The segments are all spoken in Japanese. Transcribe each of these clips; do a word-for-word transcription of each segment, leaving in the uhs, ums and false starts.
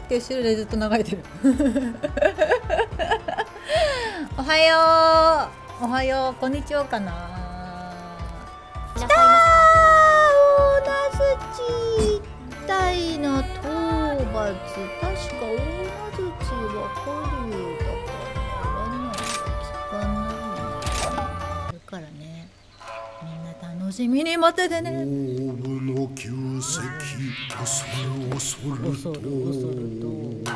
って後ろでずっと流れてるおはようおはようこんにちはかな。きたー、オーナズチ隊の討伐、確かオーナズチは古竜だからならない聞かないだからね、みんな楽しみに待っててね。 オーブの旧石恐る恐ると恐る恐ると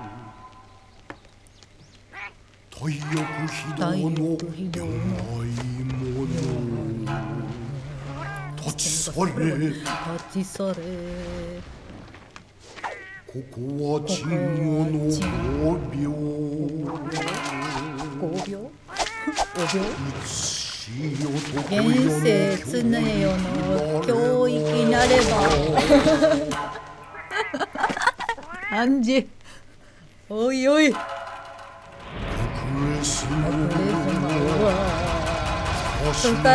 体力非道の出ないもの立ち去れ立ち去れ。 ここは鎮護のごびょうごびょうごびょう現世常世の教育なれば漢字おいおい隠れすの私の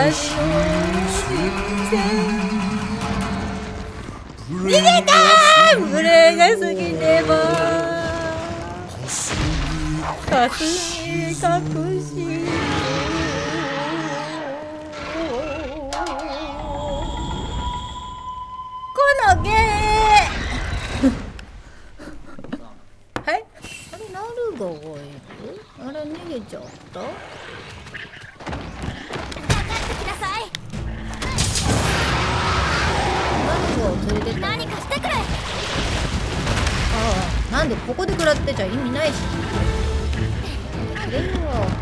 逃げたー、群れが過ぎればかすみ隠しこのゲーはい、あれナルガがいる、あれ逃げちゃった。 何かしてくれ。ああ、なんでここで食らってちゃ意味ないし。くれよ。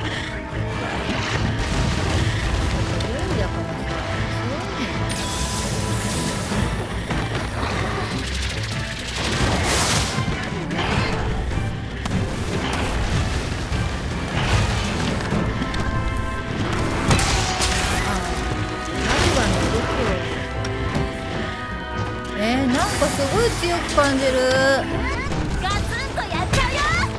えー、なんかすごい強く感じる。 ガツンとやっちゃ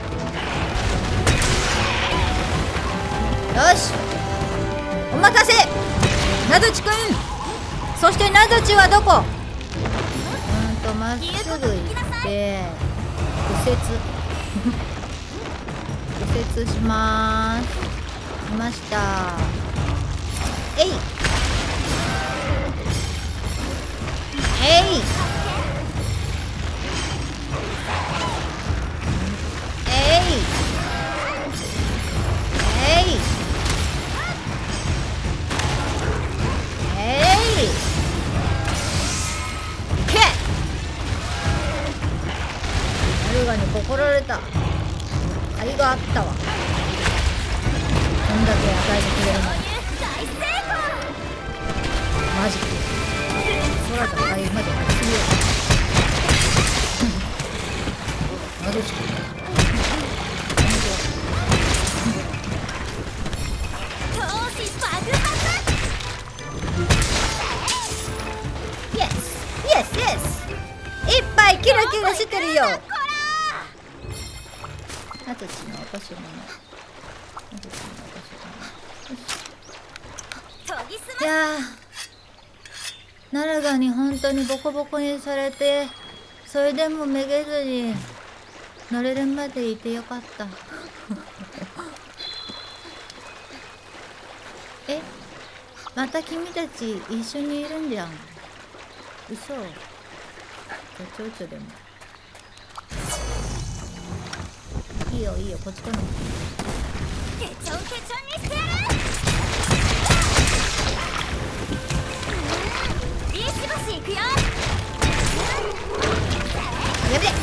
うよ。 よし、お待たせナズチくん。そしてナズチはどこ。うんとまっすぐ行って右折右折しまーす。来ました。えいえいえいえいえいけっ、ナルガに心られた。ありがあったわ。こんだけ与えてくれるのに大成マジック空高いまでやってみよう。ナズチ功。闘志爆発。 イエスイエスイエス、いっぱいキラキラしてるよ。ナズチの落とし物、ナズチの落とし物。 研ぎ澄いやー、ナルガに本当にボコボコにされて、それでもめげずに乗れるまでいてよかったえ、また君たち一緒にいるんじゃん。嘘。じゃあちょいちょでもいいよいいよ、こっち来ない。 ケチョンケチョンにしてやる。ビーシ橋行くよ。 やべっ、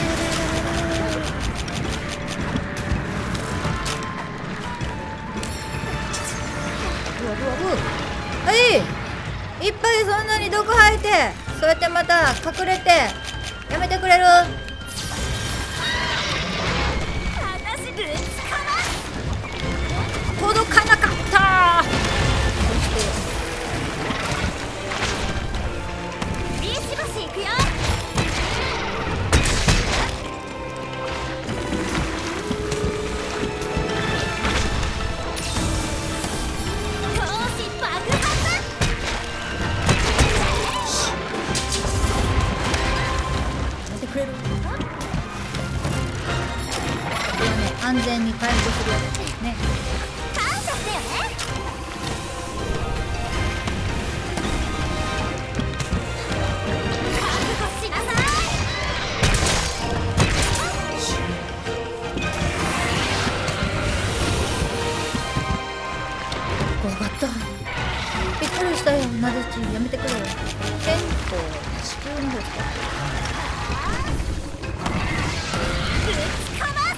ブワブワブ。はい、いっぱいそんなに毒吐いて、そうやってまた隠れてやめてくれる。 私ぶちかま。 届かなかったビーシ橋行くよ。闘志爆発。 やってくれる。 完全に回復するやつですね。 感謝してよね。覚悟しなさい。 怖かった。びっくりしたよ。なでちやめてくれよ。天候地球の方ですか。 ぶちかます。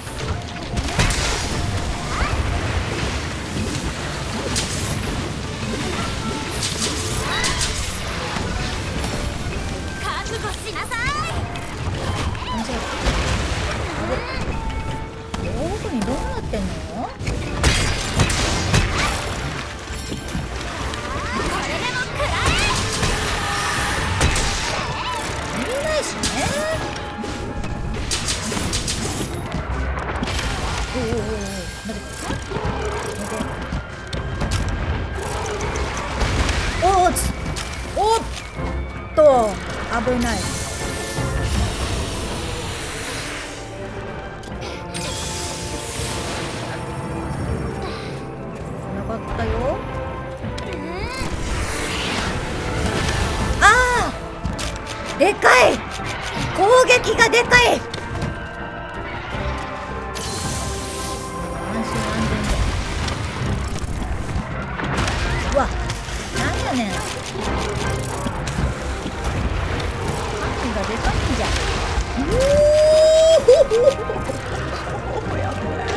覚悟しなさい。 間違えた。あれ奥にどうなってんの？ これでも食らえ。 見えないしね。おおおお、マジか。おおつおっと危ない。なかったよ。ああ、でかい。攻撃がでかい。安心安全だ。うわ、なんやねん。範囲がでかいんじゃん。うおーやばい。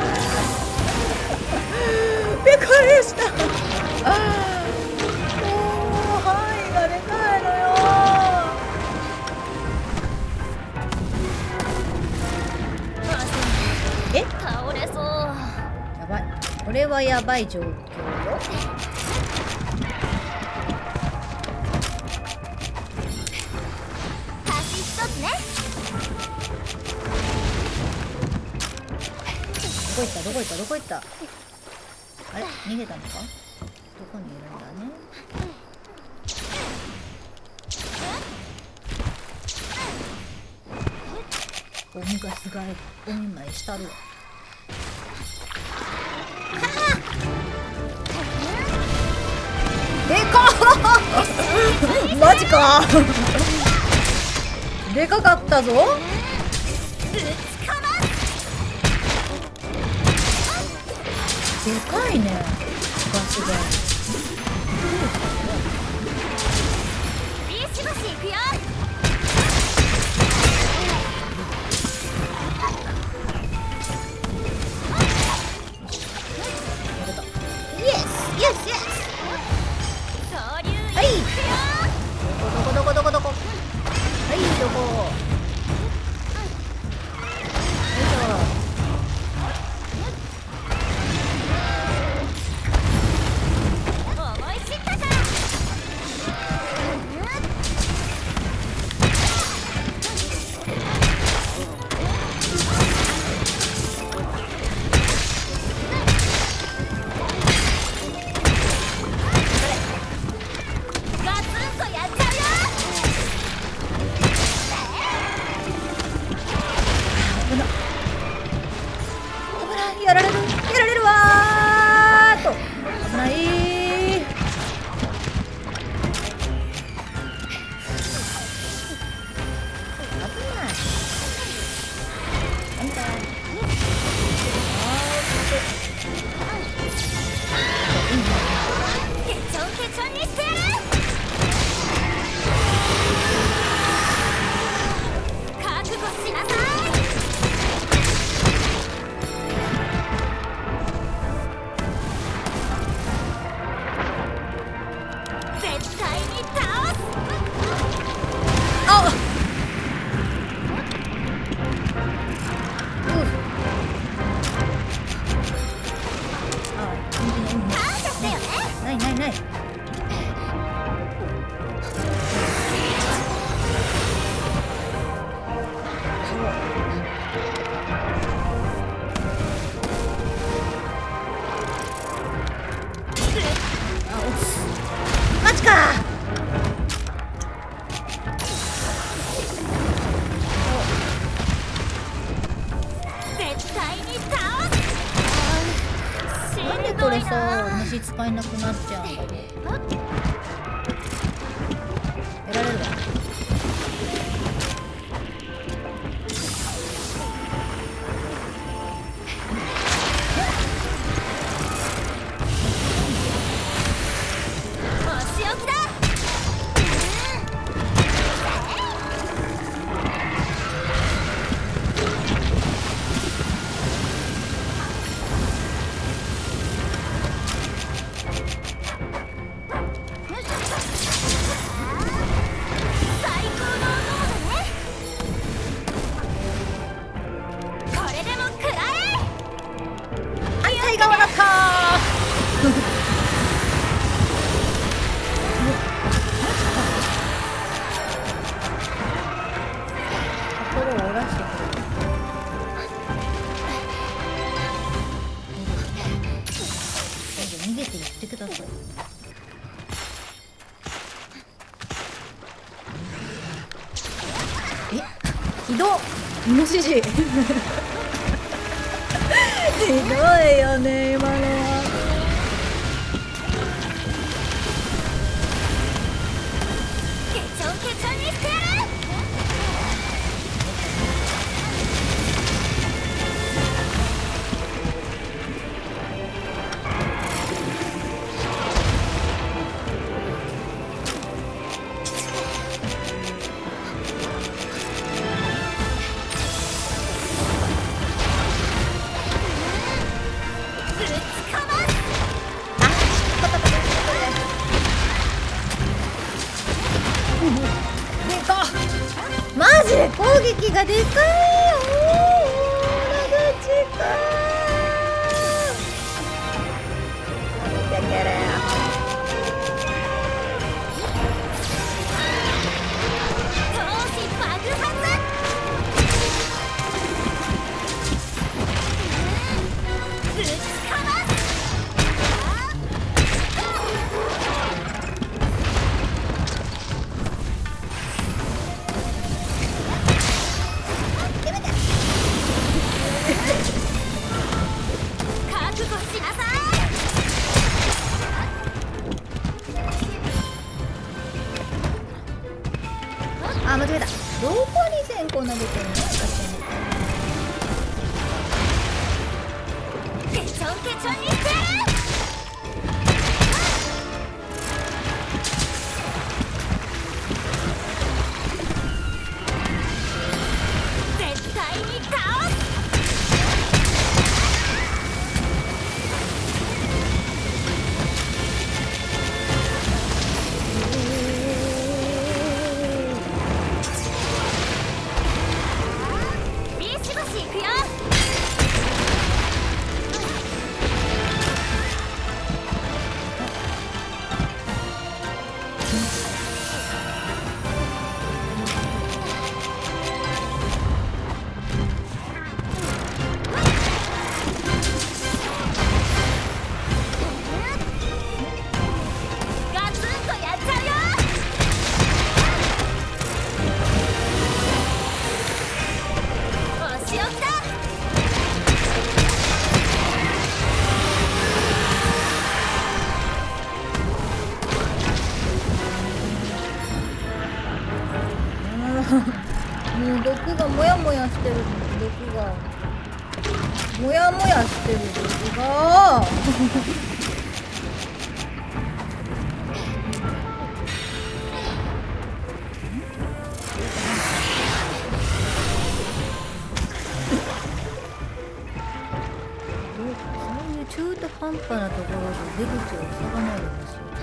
びっくりした。ああ、もう範囲がでかいのよ。え、 倒れそう。 やばい。これはやばい状況よ。 端一つね。 どこ行ったどこ行ったどこ行った。あれ逃げたのか。どこにいるんだね。おみがすがいお見舞いしたるわ。でかっマジかでかかったぞ。 ぶちかます。 でかいねガスが。 ビシバシいくよ。 イエスイエスイエス。 恐竜いくよ。 はい、どこどこどこどこ。はいどこ。よいしょ。 思い知ったか。 石使えなくなっちゃうんだけど。やられるわ。イノシシひどいよね今のは。 ケチョンケチョンにしてやる。 マジで攻撃がでかいよ。ラグチか見てけれ闘志爆発。ぶちかます。覚悟しなさい。 あ、間違えた。どこに線香投げてんの私に。 ケチョンケチョンにしてやる。絶対に倒す。ビシバシいくよ。ガツンとやっちゃうよ。お仕置きだ。 もう毒がモヤモヤしてる。毒がモヤモヤしてる毒がそういう中途半端なところで出口を塞がないでほしい。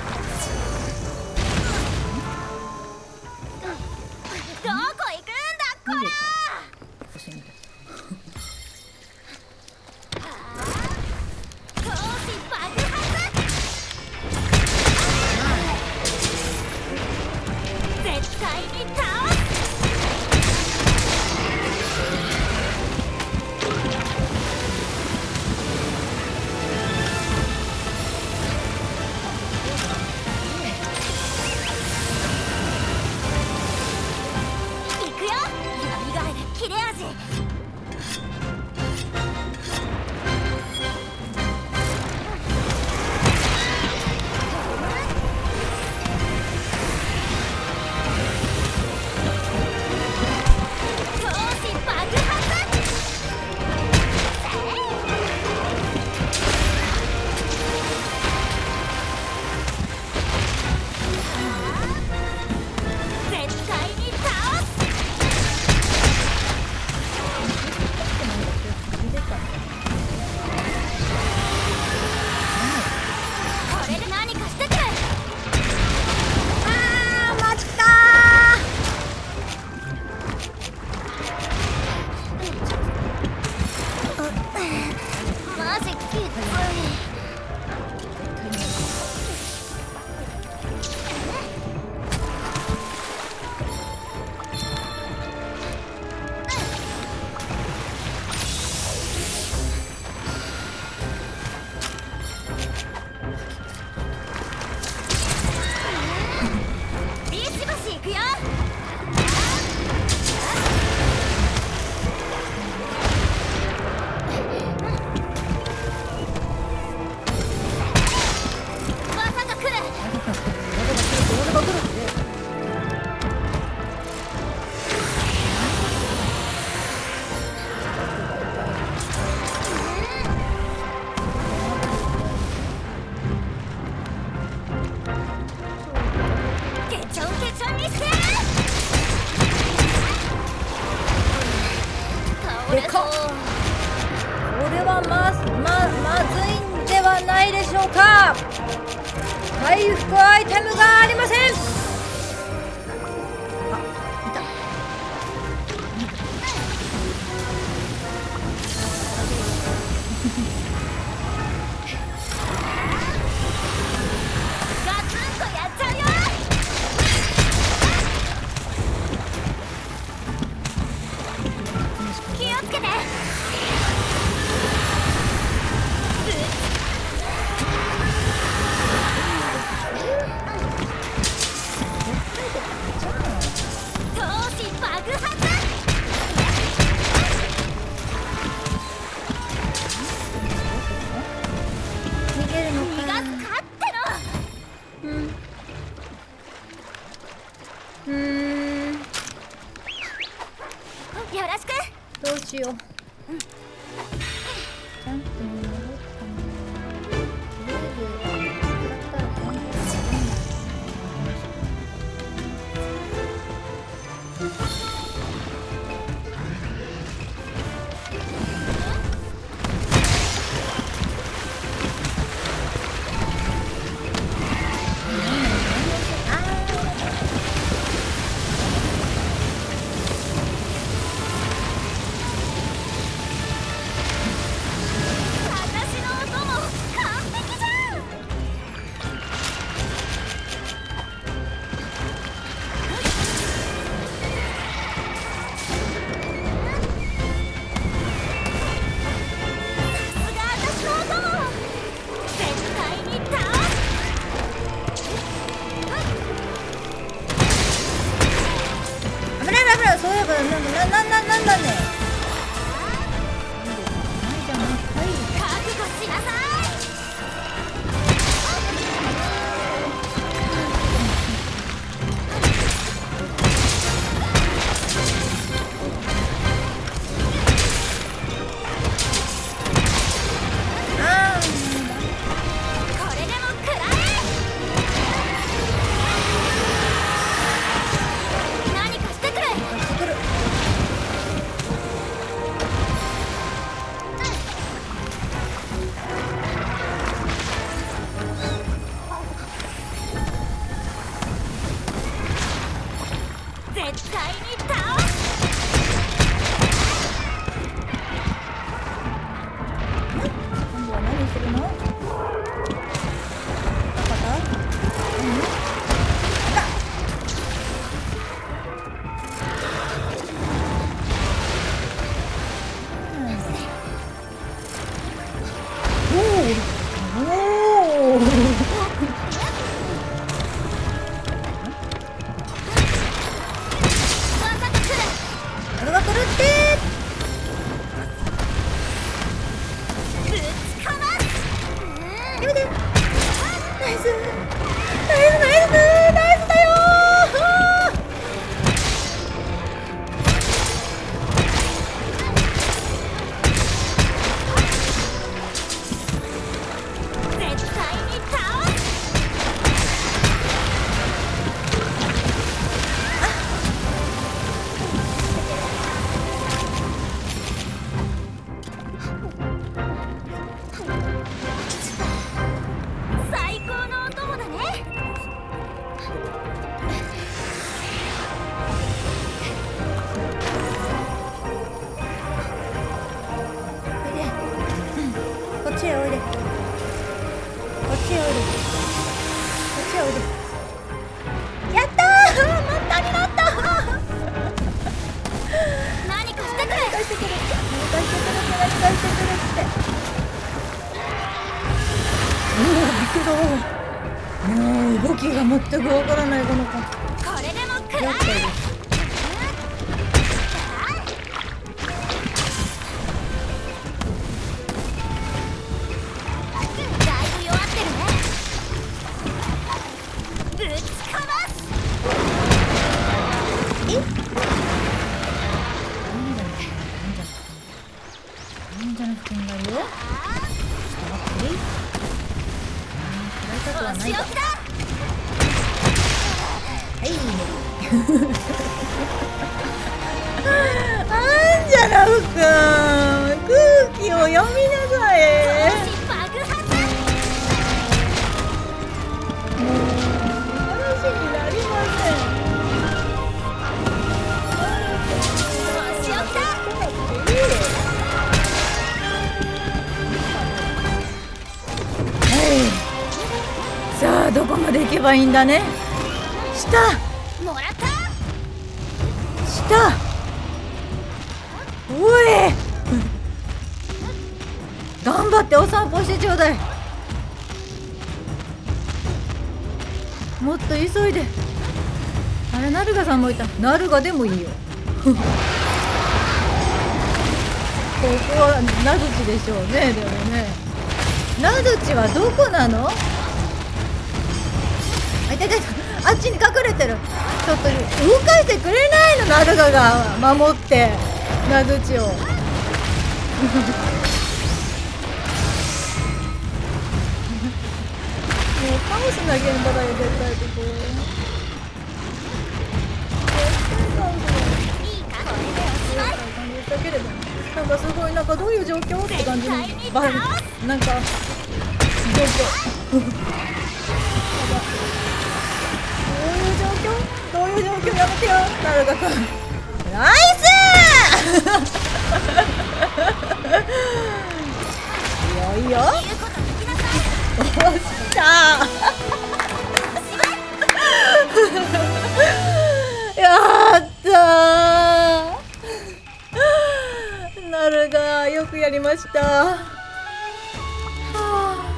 どこ行くんだこら。 私みたい。 闘志爆発。絶対に倒す。 か来るって。 ケチョンケチョンにしてやる。倒れそう。 でかっ。これはまままずいんではないでしょうか。回復アイテムがありません。あ、いた。 ガツンとやっちゃうよ。気をつけて。闘志爆発。 逃げるの逃がか。 すかっての。 うん。うーん。 よろしく。 どうしよう。ジャンプに戻ったな。とりあえず食らったらジャンプに私の音も完璧じゃん。さすが私の音も。絶対に倒す。 危ない危ない。そういえばなななななんだね。ないじゃないかい。 覚悟しなさい。 あこれでも食らえ。何かしてくれ。 あ、貸してくる。 絶対に倒す。 今度は何するの？なかった？うん？あった。うん。おお。おお。 わざと来る。 これが来るって。 ぶちかます。 やめて。ナイス。ナイスナイスナイスだよ絶対に倒す。最高のお供だね。 こっちへおいで。こっちへおいで。こっちへおいで。やったー。またになった何かしてくれ。 何かしてくるって何かしてくるって何かしてくるっておお、びっくりだ。もう動きが全くわからないこの子。 これでも食らやったよ。 え。だいぶ弱ってるね。ぶちかます。 忍者の布団があるよ。ちょっと待って。食らいたくはないが。はい。あんじゃなふくん、空気を読みなさい。もう話になりません。さあどこまで行けばいいんだね。下もらった下おい頑張ってお散歩してちょうだい。もっと急いで。あれナルガさんもいた。ナルガでもいいよここはナズチでしょうね。でもねナズチはどこなの。あいたいたいた、あっちに隠れてる。ちょっと動かしてくれないの。ナルガが守ってナズチをもうカオスな現場だよ絶対ここ。だけれどなんかすごいなんかどういう状況って感じのばなんか状況どういう状況どういう状況やめてよナルガ君。ナイスーいいよいいよおっしゃーやったーナルガよくやりました。はあ、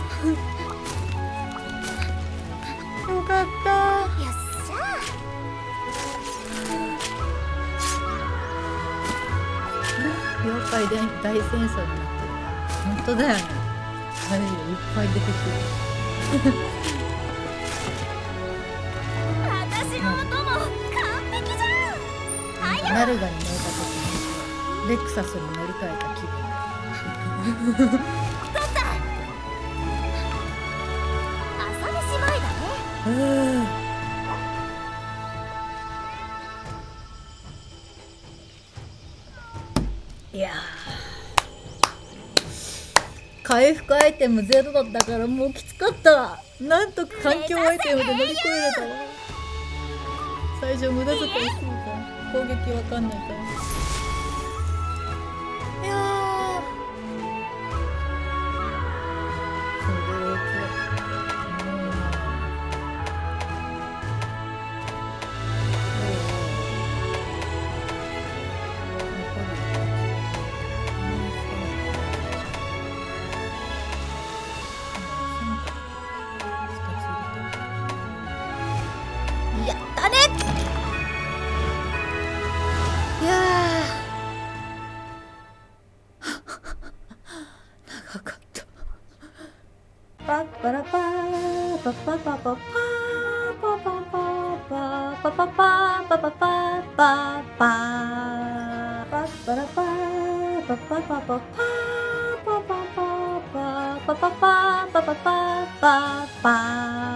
よかった。 よっしゃ妖怪で大戦争になってる。本当だよね。大丈夫いっぱい出てくる。 私の音も完璧じゃん。はいよナルガに乗れた時にレクサスに乗り換えた気分。 取った朝飯前だね。 いやー回復アイテムゼロだったからもうきつかった。なんとか環境アイテムで乗り越えれたわ。最初無駄遣いしすぎた。攻撃わかんないから。いやーそれをやったね。いやー長かった。パッパラパーパッパパパパーパパパパパパパパパパパパパーパッパラパーパッパパパパーパパパパパパパパパパパパパパパ